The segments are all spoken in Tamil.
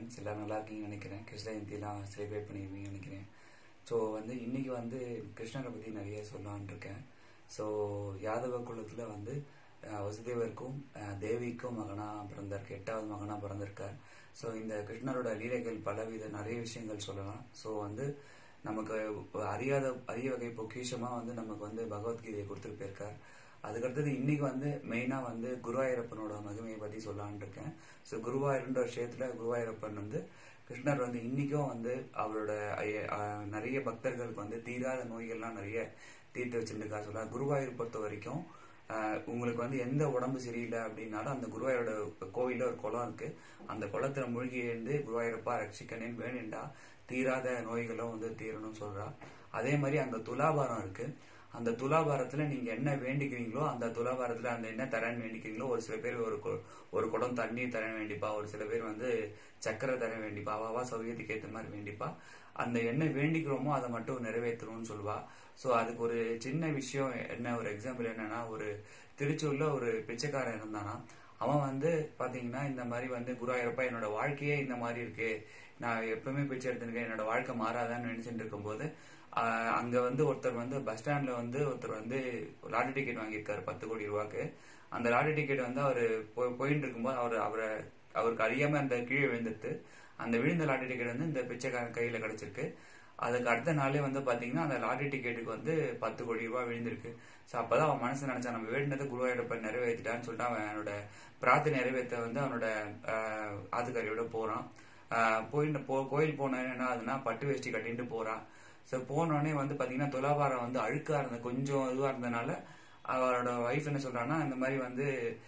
ஃப்ரெண்ட்ஸ் எல்லாரும் நல்லா இருக்கீங்கன்னு நினைக்கிறேன். கிருஷ்ண ஜெயந்திலாம் செலிப்ரேட் பண்ணியிருப்பீங்கன்னு நினைக்கிறேன். ஸோ இன்னைக்கு கிருஷ்ணரை பற்றி நிறைய சொல்லலான்னு இருக்கேன். ஸோ யாதவ குலத்தில் வசுதேவருக்கும் தேவிக்கும் மகனாக பிறந்திருக்கு, 8வது மகனாக பிறந்திருக்கார். ஸோ இந்த கிருஷ்ணரோட லீலைகள் பலவித நிறைய விஷயங்கள் சொல்லலாம். ஸோ நமக்கு அரிய வகை பொக்கிஷமாக நமக்கு பகவத்கீதையை கொடுத்துட்டு போயிருக்கார். அதுக்கடுத்தது இன்னைக்கு மெயினாக குருவாயூரப்பனோட மகிமையை பற்றி சொல்லலான் இருக்கேன். ஸோ குருவாயூர்ன்ற விஷயத்தில் குருவாயூரப்பன் கிருஷ்ணர் இன்னைக்கும் அவரோட நிறைய பக்தர்களுக்கு தீராத நோய்கள்லாம் நிறைய தீர்த்து வச்சுருக்கா சொல்லலாம். குருவாயூர் பொறுத்த வரைக்கும் உங்களுக்கு எந்த உடம்பு சரியில்லை அப்படின்னாலும் அந்த குருவாயூரோட கோவிலில் ஒரு குளம் இருக்கு. அந்த குளத்துல மூழ்கி எழுந்து குருவாயூரப்பா ரட்சிக்கணேன்னு வேணுண்டா தீராத நோய்களும் தீரணும்னு சொல்றா. அதே மாதிரி அங்க துலாபாரம் இருக்கு. அந்த துலாபாரத்துல நீங்க என்ன வேண்டிக்கிறீங்களோ அந்த துலாபாரத்துல அந்த என்ன தரேன்னு வேண்டிக்கிறீங்களோ, ஒரு சில பேர் ஒரு குடம் தண்ணீர் தர வேண்டிப்பா, ஒரு சில பேர் சக்கரை தர வேண்டிப்பா, அவாவா சௌகரியத்துக்கு ஏற்ற மாதிரி வேண்டிப்பா. அந்த என்ன வேண்டிக்கிறோமோ அதை மட்டும் நிறைவேற்றணும்னு சொல்லுவா. ஸோ அதுக்கு ஒரு சின்ன விஷயம் என்ன, ஒரு எக்ஸாம்பிள் என்னன்னா, ஒரு திருச்சூர்ல ஒரு பிச்சைக்காரன் இருந்தானா. அவன் பாத்தீங்கன்னா இந்த மாதிரி குருவாயூரப்பா என்னோட வாழ்க்கையே இந்த மாதிரி இருக்கு, நான் எப்பவுமே பிச்சை எடுத்துருக்கேன், என்னோட வாழ்க்கை மாறாதான்னு நினைச்சுட்டு இருக்கும்போது அங்க ஒருத்தர் பஸ் ஸ்டாண்ட்ல ஒருத்தர் லாட்டரி டிக்கெட் வாங்கியிருக்காரு 10 கோடி ரூபாய்க்கு. அந்த லாட்டரி டிக்கெட் அவரு போயிட்டு இருக்கும்போது அவருக்கு அறியாம அந்த கீழே விழுந்துட்டு அந்த விழுந்த லாட்டரி டிக்கெட் இந்த பிச்சைக்காரன் கையில கிடைச்சிருக்கு. அதுக்கு அடுத்த நாளே பாத்தீங்கன்னா அந்த லாட்டரி டிக்கெட்டுக்கு 10 கோடி ரூபாய் விழுந்திருக்கு. ஸோ அப்பதான் அவன் மனசு நினைச்சா, நம்ம வேண்டினதை குருவாயூரப்பன் நிறைவேற்றிட்டான்னு சொல்லிட்டு அவனோட பிரார்த்தனை நிறைவேற்ற அவனோட ஆத்துக்காரியோட போறான். கோயில் போன என்ன ஆகுதுன்னா, பட்டு வேஷ்டி கட்டிட்டு போறான். ஸோ போனோடனே பாத்தீங்கன்னா துலாபாரம் அழுக்கா இருந்த கொஞ்சம் இதுவா இருந்ததுனால அவரோட ஒய்ஃப் என்ன சொல்றான்னா, இந்த மாதிரி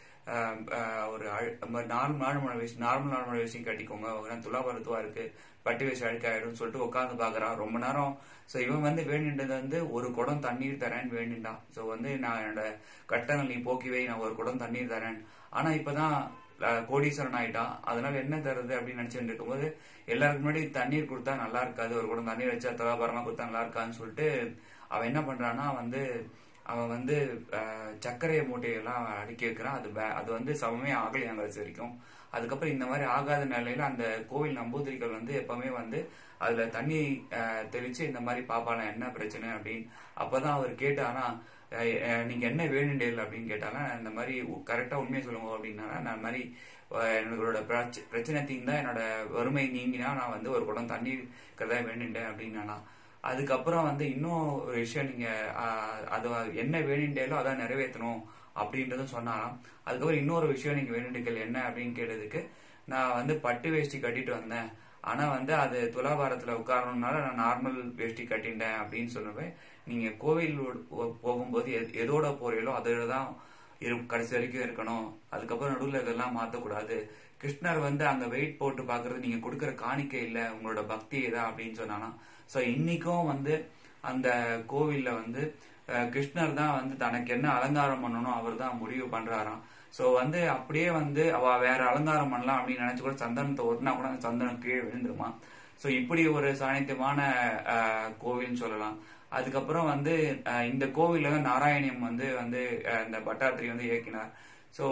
ஒரு நார்மல் வேஷ்டி கட்டிக்கோங்க, துலாபாரத்துவா இருக்கு, பட்டு வேஷ்டி அழுக்காயிடும் சொல்லிட்டு உட்காந்து பாக்குறான் ரொம்ப நேரம். ஸோ இவன் வேண்டின்றது ஒரு குடம் தண்ணீர் தரேன்னு வேண்டின்டான். ஸோ நான் என்னோட கட்டங்கள் நீ போக்கிவை, நான் ஒரு குடம் தண்ணீர் தரேன். ஆனா இப்பதான் கோடீஸ்வரன் ஆயிட்டான், அதனால என்ன தருது அப்படின்னு நினைச்சுட்டு இருக்கும்போது எல்லாருக்கு முன்னாடி தண்ணீர் கொடுத்தா நல்லா இருக்காது, ஒரு குடம் தண்ணீர் வச்சா துலாபாரமா கொடுத்தா நல்லா இருக்காதுன்னு சொல்லிட்டு அவன் என்ன பண்றான்னா, அவன் சர்க்கரை மூட்டையெல்லாம் அடுக்கி வைக்கிறான். அது சமமே ஆகலையாங்க அது வரைக்கும். அதுக்கப்புறம் இந்த மாதிரி ஆகாத நிலையில அந்த கோவில் நம்பூதிரிகள் எப்பவுமே அதுல தண்ணி தெளிச்சு இந்த மாதிரி பாப்பாலாம் என்ன பிரச்சனை அப்படின்னு. அப்பதான் அவர் கேட்டு, ஆனா நீங்க என்ன வேணுண்டேல் அப்படின்னு கேட்டாங்க. இந்த மாதிரி கரெக்டா உண்மையை சொல்லுங்க அப்படின்னா, நான் மாதிரி என்னோட பிரச்சனை தீர்ந்தா, என்னோட வறுமை நீங்கினா நான் ஒரு குடம் தண்ணீர் கதை வேணுண்டேன் அப்படின்னா. அதுக்கப்புறம் இன்னும் ஒரு விஷயம், நீங்க அது என்ன வேணுண்டேலோ அதான் நிறைவேற்றணும் அப்படின்றதும் சொன்னாராம். அதுக்கப்புறம் இன்னொரு விஷயம் நீங்க வேணுண்டுகள் என்ன அப்படின்னு கேட்டதுக்கு, நான் பட்டு வேஷ்டி கட்டிட்டு வந்தேன், ஆனா அது துலாபாரத்துல உட்காரணும்னால நான் நார்மல் வேஷ்டி கட்டிட்டேன் அப்படின்னு சொன்னவே, நீங்க கோவில் போகும்போது எதோட போறீங்களோ அதோடதான் கடைசி வரைக்கும் இருக்கணும், அதுக்கப்புறம் நடுவில் இதெல்லாம் மாத்தக்கூடாது. கிருஷ்ணர் அங்க வெயிட் போட்டு பாக்குறது நீங்க கொடுக்கற காணிக்கை இல்ல, உங்களோட பக்தி தான் அப்படின்னு சொன்னானா. சோ இன்னைக்கும் அந்த கோவில்ல கிருஷ்ணர் தான் தனக்கு என்ன அலங்காரம் பண்ணணும் அவர் தான் முடிவு பண்றாராம். சோ அப்படியே அவ வேற அலங்காரம் பண்ணலாம் அப்படின்னு நினைச்சு கூட சந்தனத்தை ஒட்டினா கூட அந்த சந்தனம் கீழே விழுந்துருமா. சோ இப்படி ஒரு சாணித்தியமான கோவில்னு சொல்லலாம். அதுக்கப்புறம் இந்த கோவில்ல நாராயணியம் இந்த பட்டாத்திரி இயக்கினார். சோ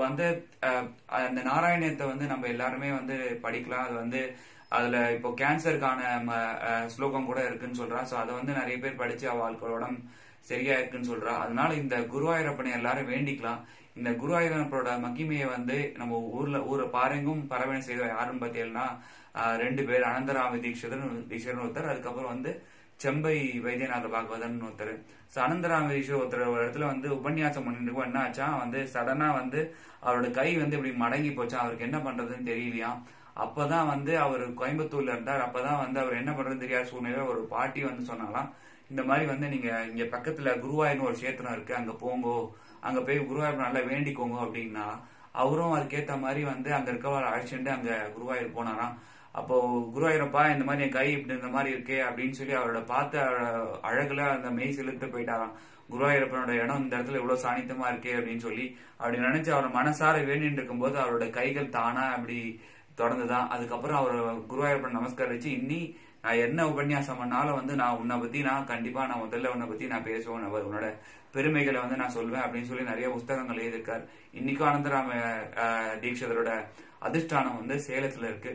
அந்த நாராயணியத்தை நம்ம எல்லாருமே படிக்கலாம். அது அதுல இப்போ கேன்சருக்கான ஸ்லோகம் கூட இருக்குன்னு சொல்றா. சோ அதை நிறைய பேர் படிச்சு அவளோட சரியா இருக்குன்னு சொல்றா. அதனால இந்த குருவாயூரப்பனை எல்லாரும் வேண்டிக்கலாம். இந்த குருவாயூரப்பனோட மகிமையை நம்ம ஊரை பாருங்கும் பரவனை செய்த யாருன்னு பார்த்தீங்கன்னா 2 பேர், அனந்தராம தீட்சர்னு ஒருத்தர், அதுக்கப்புறம் செம்பை வைத்தியநாத பாகவதன் ஒருத்தர். அனந்தராம தீட்சர் ஒருத்தர் ஒரு இடத்துல உபன்யாசம் பண்ணிட்டு என்ன ஆச்சா, சடனா அவரோட கை இப்படி மடங்கி போச்சா, அவருக்கு என்ன பண்றதுன்னு தெரியலையா. அப்பதான் அவர் கோயம்புத்தூர்ல இருந்தார். அப்பதான் அவர் என்ன பண்றதுன்னு தெரியாத சூழ்நிலை ஒரு பாட்டி சொன்னாலாம், இந்த மாதிரி நீங்க இங்க பக்கத்துல குருவாயூர்னு ஒரு கஷேத்திரம் இருக்கு, அங்க போங்கோ, அங்க போய் குருவாயூர் நல்லா வேண்டிக்கோங்க அப்படின்னா. அவரும் அதுக்கேத்த மாதிரி அங்க இருக்கவரை அழைச்சிட்டு அங்க குருவாயூர் போனாராம். அப்போ குருவாயூரப்பா இந்த மாதிரி என் கை இப்படி இந்த மாதிரி இருக்கே அப்படின்னு சொல்லி அவரோட பார்த்து அழகுல அந்த மெய் செலுத்த போயிட்டாராம். குருவாயூரப்பனோட இடம் இந்த இடத்துல இவ்வளவு சாணித்தமா இருக்கே அப்படின்னு சொல்லி அப்படி நினைச்சு அவர் மனசார வேண்டிட்டு இருக்கும்போது அவரோட கைகள் தானா அப்படி தொடர்ந்துதான். அதுக்கப்புறம் அவர் குருவாயூரப்பன் நமஸ்காரிச்சு, இன்னி நான் என்ன உபன்யாசம் பண்ணாலும் நான் உன்னை பத்தி கண்டிப்பா முதல்ல உன்னை பத்தி பேசுவேன், உன்னோட பெருமைகளை நான் சொல்வேன் அப்படின்னு சொல்லி நிறைய புஸ்தகங்கள் எழுதியிருக்காரு. இன்னைக்கும் அனந்தராம தீட்சிதரோட அதிஷ்டானம் சேலத்துல இருக்கு.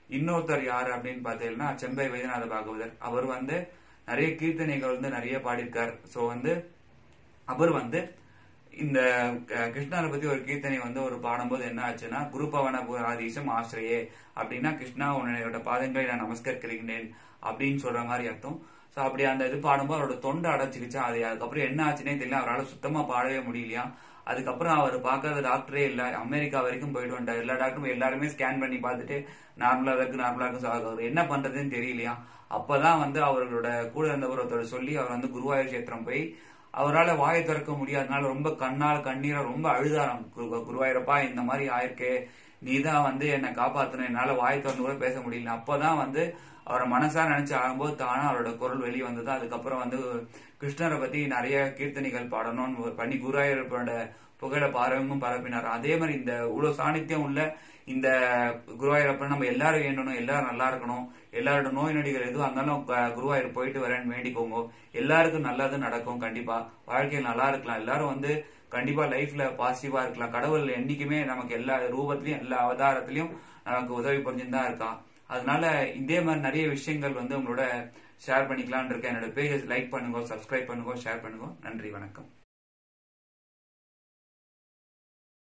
இன்னொருத்தர் யாரு அப்படின்னு பார்த்தீங்கன்னா செம்பை வைத்தியநாத பாகவதர். அவர் வந்து நிறைய கீர்த்தனைகள் வந்து நிறைய பாடியிருக்கார். ஸோ வந்து அவர் வந்து இந்த கிருஷ்ணரை பத்தி ஒரு கீர்த்தனை வந்து ஒரு பாடும்போது என்ன ஆச்சுன்னா, குருபவன ஆதீசம் ஆசிரியே அப்படின்னா, கிருஷ்ணா உன்னோட பாதங்களை நான் நமஸ்கரிக்கிறேன் அப்படின்னு சொல்ற மாதிரி அர்த்தம். ஸோ அப்படி அந்த இது பாடும்போது அவரோட தொண்டை அடைச்சிக்கிச்சா. அது அதுக்கப்புறம் என்ன ஆச்சுன்னே தெரியல. அவரால் சுத்தமா பாடவே முடியலையா. அதுக்கப்புறம் அவர் பார்க்காத டாக்டரே இல்ல, அமெரிக்கா வரைக்கும் போயிட்டு வந்தார். எல்லா டாக்டரும் எல்லாருமே ஸ்கேன் பண்ணி பார்த்துட்டு நார்மலா இருக்கு. அவர் என்ன பண்றதுன்னு தெரியலையா. அப்பதான் வந்து அவர்களோட கூட இருந்தவர் ஒருத்தர் சொல்லி அவர் வந்து குருவாயூர் கஷேத்திரம் போய் அவரால் வாயை திறக்க முடியாதனால ரொம்ப கண்ணீரை ரொம்ப அழுதாராம். குருவாயூரப்பா இந்த மாதிரி ஆயிருக்கே, நீதான் வந்து என்னை காப்பாத்தணும், என்னால வாயை திறந்து கூட பேச முடியல. அப்பதான் வந்து அவரை மனசா நினைச்சு ஆகும்போது தானா அவரோட குரல் வெளியே வந்தது. அதுக்கப்புறம் வந்து கிருஷ்ணரை பத்தி நிறைய கீர்த்தனைகள் பாடணும்னு பண்ணி குருவாயூரப்பனோட புகழ பாரவங்கும் பரப்பினார். அதே மாதிரி இந்த இவ்வளவு சாணித்தியம் உள்ள இந்த குருவாயூரப்பன் நம்ம எல்லாரும் வேண்டணும், எல்லாரும் நல்லா இருக்கணும், எல்லாரோட நோய் நொடிகள் எதுவும் இருந்தாலும் குருவாயூர் போயிட்டு வரேன்னு வேண்டிக்கோங்க. எல்லாருக்கும் நல்லது நடக்கும். கண்டிப்பா வாழ்க்கையில் நல்லா இருக்கலாம். எல்லாரும் வந்து கண்டிப்பா லைஃப்ல பாசிட்டிவா இருக்கலாம். கடவுள் என்னைக்குமே நமக்கு எல்லா ரூபத்திலையும் எல்லா அவதாரத்திலையும் நமக்கு உதவி புரிஞ்சுன்னு தான் இருக்கான். அதனால இதே மாதிரி நிறைய விஷயங்கள் வந்து உங்களோட ஷேர் பண்ணிக்கலாம்னு இருக்கேன். என்னோட பேஜஸ் லைக் பண்ணுங்க, சப்ஸ்கிரைப் பண்ணுங்க, ஷேர் பண்ணுங்க. நன்றி, வணக்கம்.